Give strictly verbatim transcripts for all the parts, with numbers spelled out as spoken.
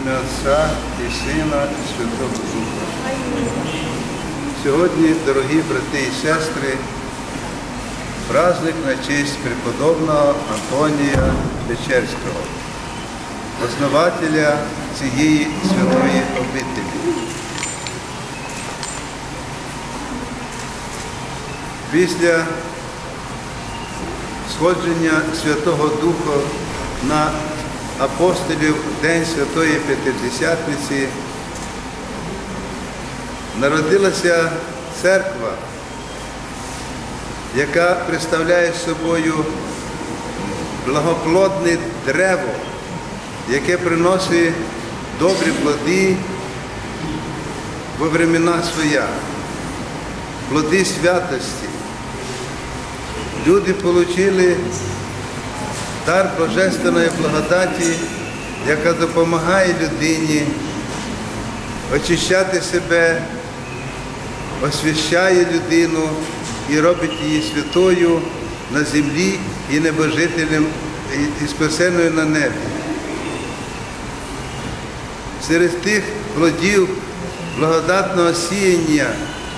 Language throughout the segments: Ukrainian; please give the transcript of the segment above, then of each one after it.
ім'я Отця і Сина, і Святого Духа. Сьогодні, дорогі брати і сестри, праздник на честь преподобного Антонія Печерського, основателя цієї святої обителі. Після сходження Святого Духа на апостолів День Святої П'ятидесятниці народилася церква, яка представляє собою благоплодне дерево, яке приносить добрі плоди во времена своя, плоди святості. Люди отримали дар Божественної благодаті, яка допомагає людині очищати себе, освящає людину і робить її святою на землі і небожителем, і спасеною на небі. Серед тих плодів благодатного сіяння,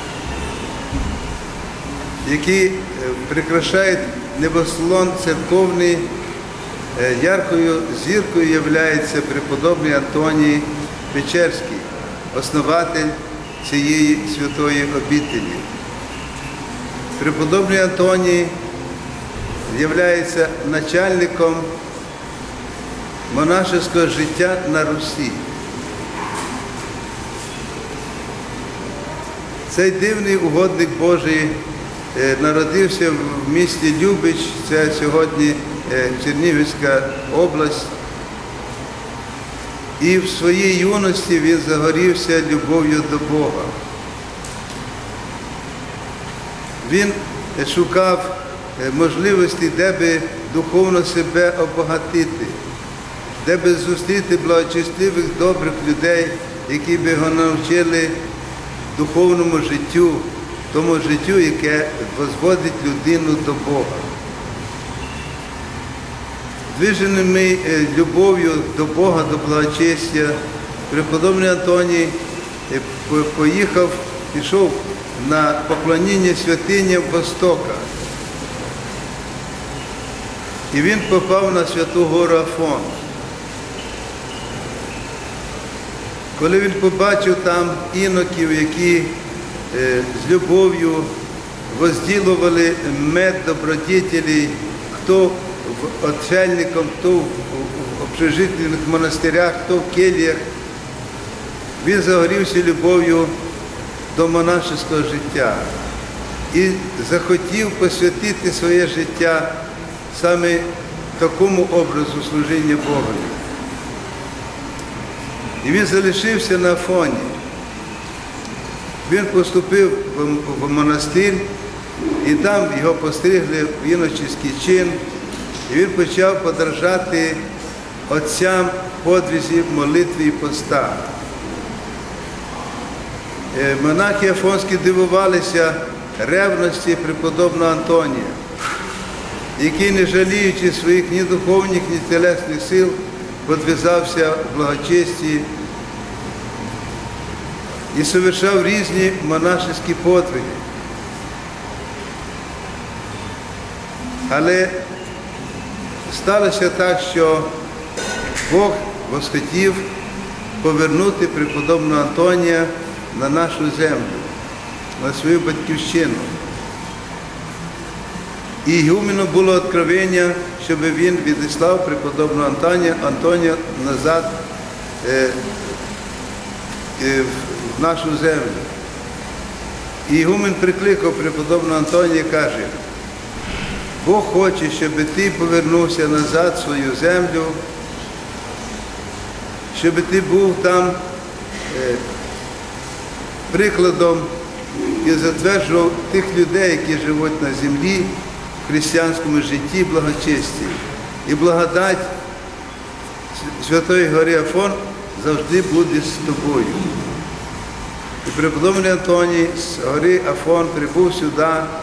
які прикрашають небосклон церковний, яркою зіркою являється преподобний Антоній Печерський, основатель цієї святої обителі. Преподобний Антоній є начальником монашеського життя на Русі. Цей дивний угодник Божий народився в місті Любич, це сьогодні Чернігівська область. І в своїй юності він загорівся любов'ю до Бога. Він шукав можливості, де би духовно себе обогатити, де би зустріти благочестивих, добрих людей, які би його навчили духовному життю, тому життю, яке возводить людину до Бога. Движений любов'ю до Бога, до благочестя, преподобний Антоній поїхав, пішов на поклоніння святиням Востока. І він попав на святу гору Афон. Коли він побачив там іноків, які з любов'ю возділували мед добродетелей, хто отшельником, хто в общежитних монастирях, хто в кельях, він загорівся любов'ю до монашеського життя і захотів посвятити своє життя саме такому образу служіння Богові. І він залишився на Афоні. Він поступив в монастир, і там його постригли в іночеський чин, і він почав подражати отцям подвизів, молитви і поста. Монахи афонські дивувалися ревності преподобного Антонія, який, не жаліючи своїх ні духовних, ні тілесних сил, подвизався в благочесті і совершав різні монашеські подвиги. Але сталося так, що Бог восхотів повернути преподобного Антонія на нашу землю, на свою батьківщину. І ігумену було откровення, щоб він відіслав преподобного Антонія, Антонія назад е, е, в нашу землю. І ігумен прикликав преподобного Антонія і каже: Бог хоче, щоб ти повернувся назад в свою землю, щоб ти був там е, прикладом і затверджував тих людей, які живуть на землі, в християнському житті, благочесті. І благодать Святої гори Афон завжди буде з тобою. І преподобний Антоній з гори Афон прибув сюди,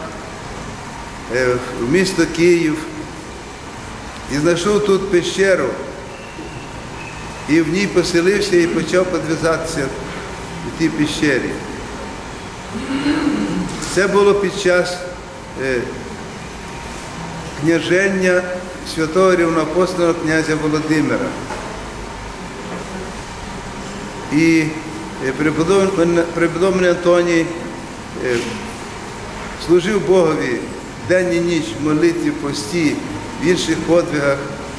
в місто Київ, і знайшов тут пещеру, і в ній поселився і почав підв'язатися в тій пещері. Це було під час е, княження святого рівноапостольного князя Володимира. І преподобний Антоній е, служив Богові день і ніч в молитві, пості, в інших подвигах.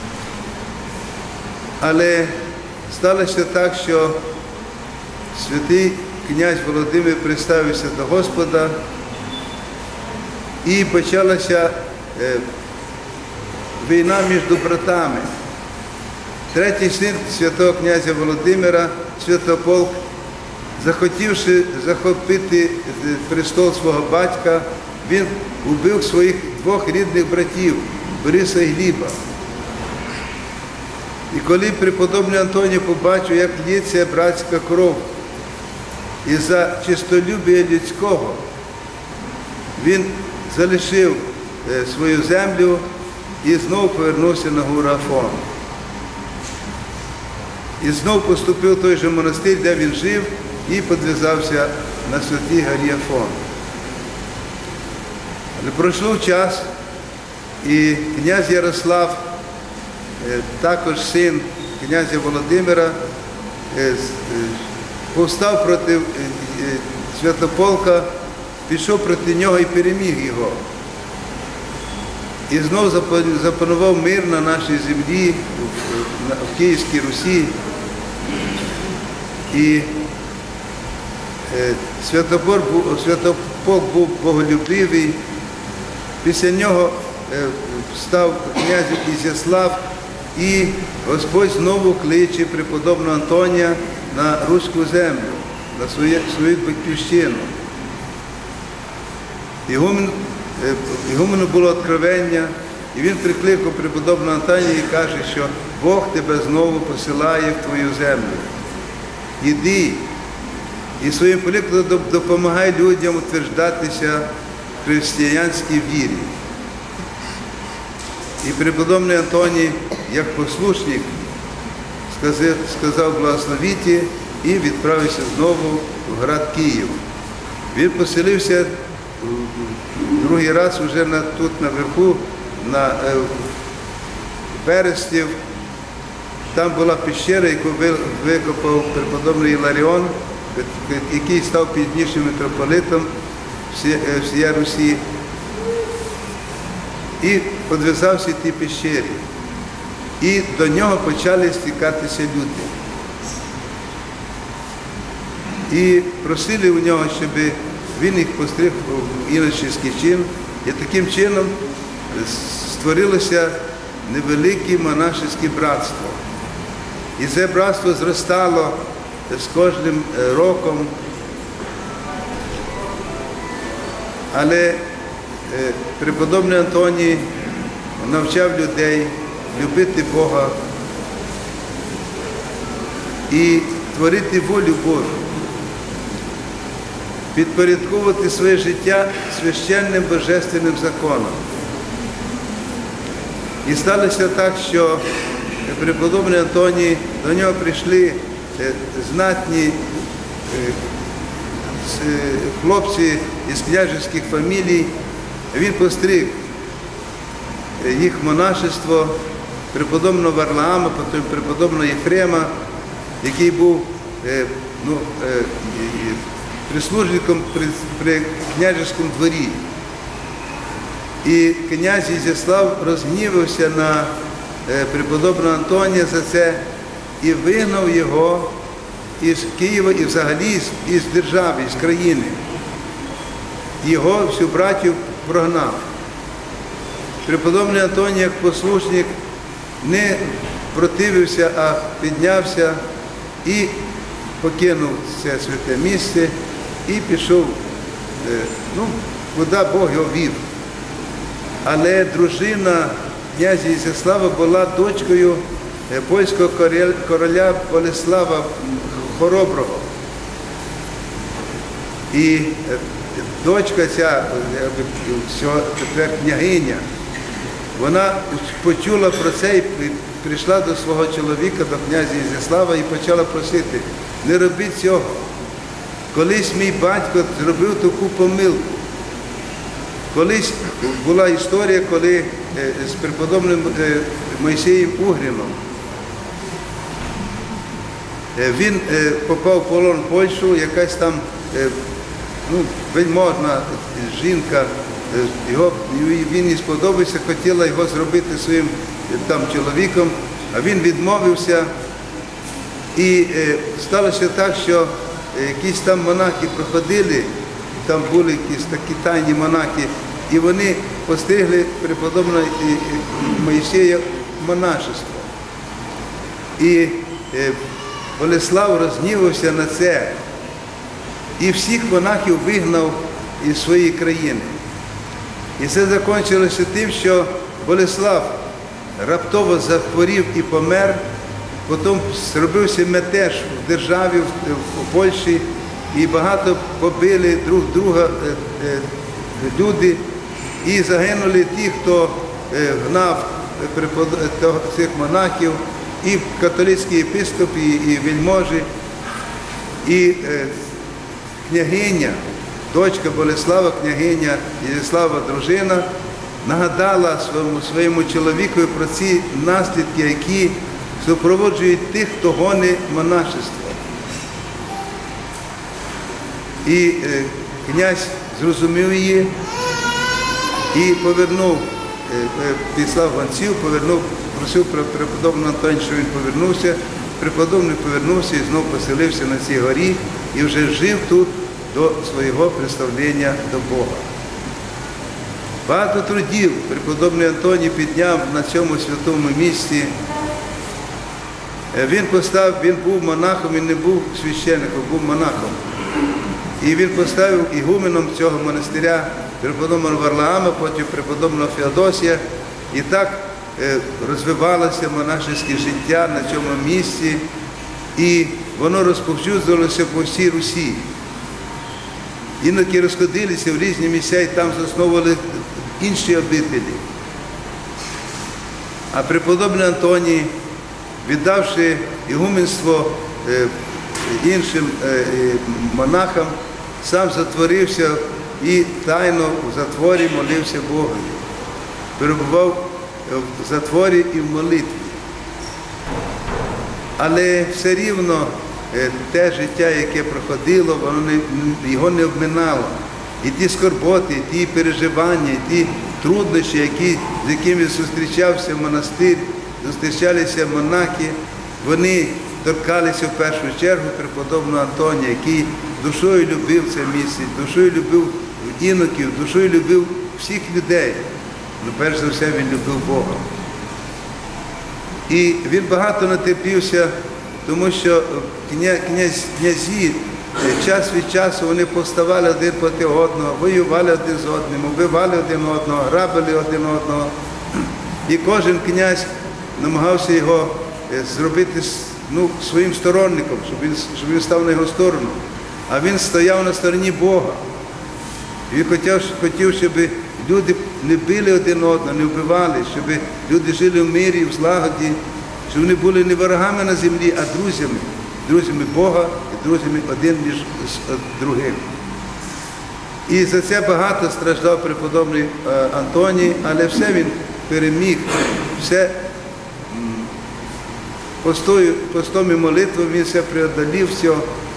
Але сталося так, що святий князь Володимир приставився до Господа, і почалася е, війна між братами. Третій син святого князя Володимира, Святополк, захотівши захопити престол свого батька, він убив своїх двох рідних братів, Бориса і Гліба. І коли преподобний Антоній побачив, як лється братська кров із-за чистолюбія людського, він залишив свою землю і знову повернувся на гору Афон. І знову поступив в той же монастир, де він жив, і підв'язався на святій горі Афон. Але пройшов час, і князь Ярослав, також син князя Володимира, повстав проти Святополка, пішов проти нього і переміг його. І знов запанував мир на нашій землі, в Київській Русі. І Святополк був боголюбивий. Після нього став князь Ізяслав, і Господь знову кличе преподобного Антонія на руську землю, на свою, свою батьківщину. Ігумену було откровення, і він прикликав преподобного Антонія і каже, що Бог тебе знову посилає в твою землю. Іди і своїм прикладом допомагай людям утверджуватися в християнській вірі. І преподобний Антоній, як послушник, сказав, сказав благословіті і відправився знову в град Київ. Він поселився другий раз вже на, тут наверху, на е, Берестів. Там була пещера, яку викопав преподобний Іларіон, який став пізнішим митрополитом всієї Русі. І підв'язався в тій пещері. І до нього почали стікатися люди. І просили у нього, щоб він їх постриг в іночеський чин. І таким чином створилося невелике монашеське братство. І це братство зростало з кожним роком. Але преподобний Антоній навчав людей любити Бога і творити волю Божу, підпорядковувати своє життя священним божественним законом. І сталося так, що преподобний Антоній, до нього прийшли знатні хлопці із княжеських фамілій. Він постриг їх монашество, преподобного Варлаама, потім преподобного Єфрема, який був ну, прислужником при, при княжеському дворі. І князь Ізяслав розгнівався на преподобного Антонія за це і вигнав його із Києва і взагалі із держави, із країни. Його всю братів прогнав. Преподобний Антоній, як послушник, не противився, а піднявся і покинув це святе місце і пішов, ну, куди Бог його вів. Але дружина князя Ізяслава була дочкою польського короля Болеслава Хороброго. І дочка ця, що тепер княгиня, вона почула про це і прийшла до свого чоловіка, до князя Ізяслава і почала просити: не робіть цього. Колись мій батько зробив таку помилку. Колись була історія, коли з преподобним Мойсеєм Угріном він попав в полон в Польщу, якась там ну, вельможна жінка, його, він їй сподобався, хотіла його зробити своїм там чоловіком, а він відмовився. І сталося так, що якісь там монахи проходили, там були якісь такі тайні монахи, і вони постригли преподобного Мойсея монашество. І Болеслав розгнівався на це і всіх монахів вигнав із своєї країни. І це закінчилося тим, що Болеслав раптово захворів і помер, потім зробився метеж в державі, в Польщі, і багато побили друг друга люди, і загинули ті, хто гнав цих монахів, і католицькі єпископи, і вельможі, і княгиня, дочка Болеслава, княгиня Ізяслава, дружина, нагадала своєму, своєму чоловікові про ці наслідки, які супроводжують тих, хто гонить монашество. І е, князь зрозумів її і повернув, е, післав гонців, повернув, просив преподобного Антонія, що він повернувся. Преподобний повернувся і знов поселився на цій горі і вже жив тут до свого представлення до Бога. Багато трудів преподобний Антоній підняв на цьому святому місці. Він поставив, він був монахом, він не був священником, був монахом. І він поставив ігуменом цього монастиря преподобного Варлаама, потім преподобного Феодосія. І так розвивалося монашеське життя на цьому місці, і воно розповсюджувалося по всій Русі. Іноді розходилися в різні місця і там засновували інші обителі. А преподобний Антоній, віддавши ігуменство іншим монахам, сам затворився і тайно в затворі молився Богові. Перебував в затворі і в молитві. Але все рівно те життя, яке проходило, воно не, його не обминало. І ті скорботи, і ті переживання, і ті труднощі, які, з якими зустрічався монастир, зустрічалися монахи, вони торкалися в першу чергу преподобного Антонія, який душою любив це місце, душою любив іноків, душою любив всіх людей. Ну, перш за все, він любив Бога. І він багато натерпівся, тому що князь, князі час від часу вони повставали один проти одного, воювали один з одним, вбивали один одного, грабили один одного. І кожен князь намагався його зробити ну, своїм сторонником, щоб він, щоб він став на його сторону. А він стояв на стороні Бога. Він хотів, хотів, щоб люди не били один одного, не вбивали, щоб люди жили в мирі, в злагоді, щоб вони були не ворогами на землі, а друзями. Друзями Бога і друзями один між другим. І за це багато страждав преподобний Антоній, але все він переміг, все постою, постом і молитвою він все преодолів все.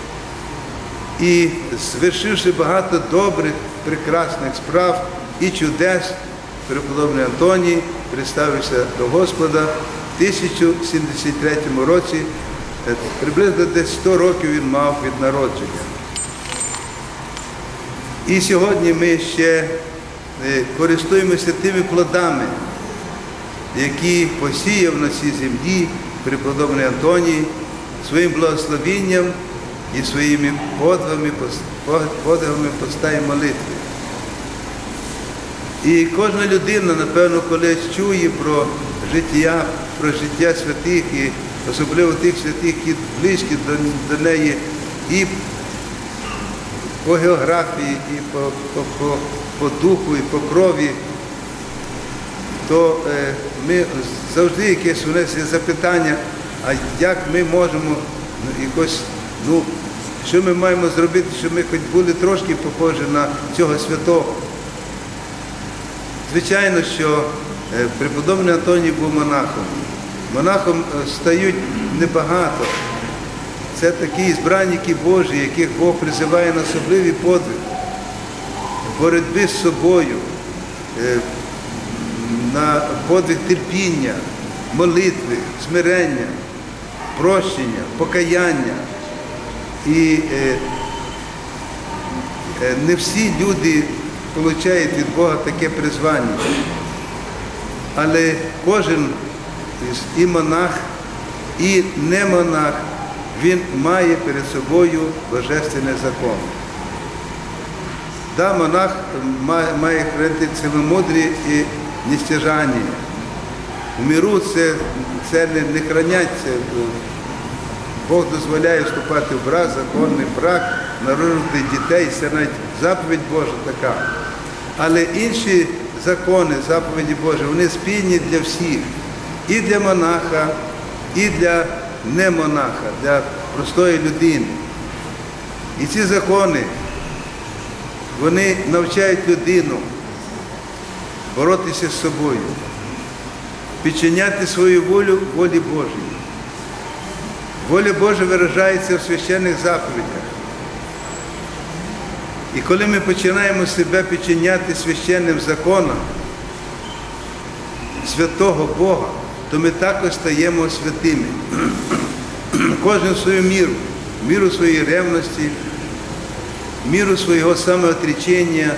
І звершивши багато добрих, прекрасних справ і чудес, преподобний Антоній представився до Господа в тисяча сімдесят третьому році, приблизно десь сто років він мав від народження. І сьогодні ми ще користуємося тими плодами, які посіяв на цій землі преподобний Антоній своїм благословінням і своїми подвигами, подвигами поста і молитви. І кожна людина, напевно, колись чує про життя, про життя святих, і особливо тих святих, які близькі до, до неї і по географії, і по, по, по, по духу, і по крові, то ми завжди якесь у нас є запитання, а як ми можемо якось, ну, що ми маємо зробити, щоб ми хоч були трошки похожі на цього святого. Звичайно, що преподобний Антоній був монахом. Монахом стають небагато. Це такі збранники Божі, яких Бог призиває на особливий подвиг, боротьби з собою, на подвиг терпіння, молитви, смирення, прощення, покаяння. І не всі люди отримують від Бога таке призвання. Але кожен і монах, і не монах, він має перед собою божественний закон. Да, монах має хранити ціломудрі і нестяжання. У миру це, це не, не хранять, це, Бог дозволяє вступати в брак, законний брак, народжувати дітей, це навіть заповідь Божа така. Але інші закони, заповіді Божі, вони спільні для всіх. І для монаха, і для немонаха, для простої людини. І ці закони, вони навчають людину боротися з собою, підчиняти свою волю волі Божій. Воля Божа виражається в священних заповідях. І коли ми починаємо себе підчиняти священним законам святого Бога, то ми також стаємо святими. Кожен в свою міру, міру своєї ревності, міру свого самоотречення.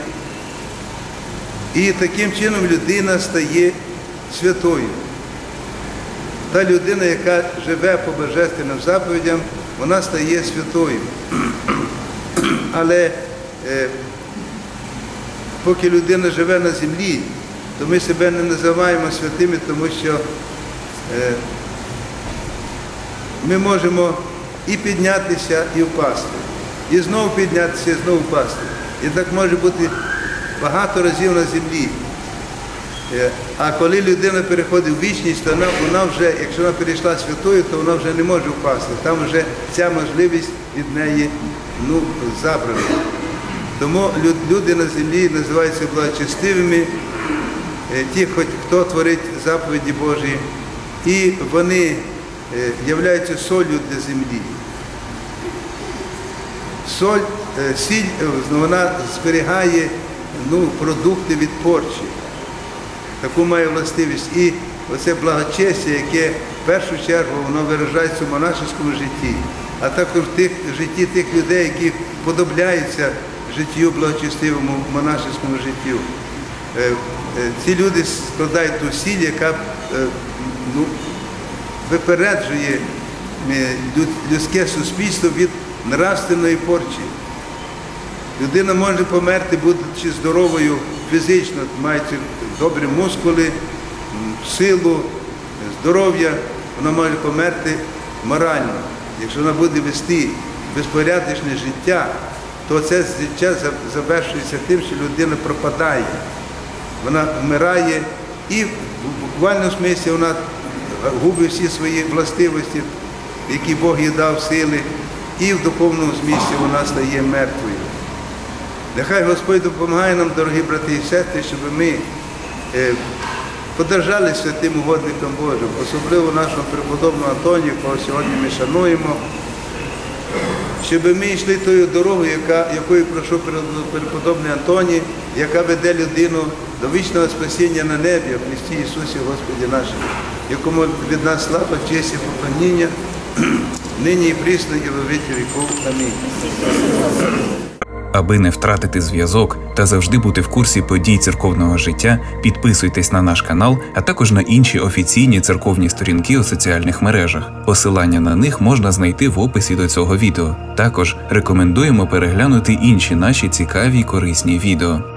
І таким чином людина стає святою. Та людина, яка живе по божественним заповідям, вона стає святою. Але е, поки людина живе на землі, то ми себе не називаємо святими, тому що е, ми можемо і піднятися, і впасти. І знову піднятися, і знову впасти. І так може бути багато разів на землі. А коли людина переходить в вічність, то вона, вона вже, якщо вона перейшла святою, то вона вже не може впасти. Там вже ця можливість від неї, ну, забрана. Тому люди на землі називаються благочестивими, ті, хоч хто творить заповіді Божі, і вони являються солью для землі. Соль, сіль, вона зберігає, ну, продукти від порчі. Таку має властивість. І оце благочестя, яке в першу чергу воно виражається в монашеському житті, а також в тих, в житті тих людей, які подобляються життю благочестивому, монашеському життю. Ці люди складають ту сіль, яка, ну, випереджує людське суспільство від нравственної порчі. Людина може померти, будучи здоровою фізично, маючи добрі мускули, силу, здоров'я, вона може померти морально. Якщо вона буде вести безпорядочне життя, то це життя завершується тим, що людина пропадає. Вона вмирає і в буквальному смислі вона губить всі свої властивості, які Бог їй дав сили, і в духовному змісті вона стає мертвою. Нехай Господь допомагає нам, дорогі брати і сестри, щоб ми подержали святим угодникам Божим, особливо нашому преподобному Антонію, кого сьогодні ми шануємо, щоб ми йшли тою дорогою, яка, якою пройшов преподобний Антоній, яка веде людину до вічного спасіння на небі, в Христі Ісусі Господі нашому, якому від нас слава, честь і поклоніння, нині і прісно, і во віки віків. Амінь. Аби не втратити зв'язок та завжди бути в курсі подій церковного життя, підписуйтесь на наш канал, а також на інші офіційні церковні сторінки у соціальних мережах. Посилання на них можна знайти в описі до цього відео. Також рекомендуємо переглянути інші наші цікаві й корисні відео.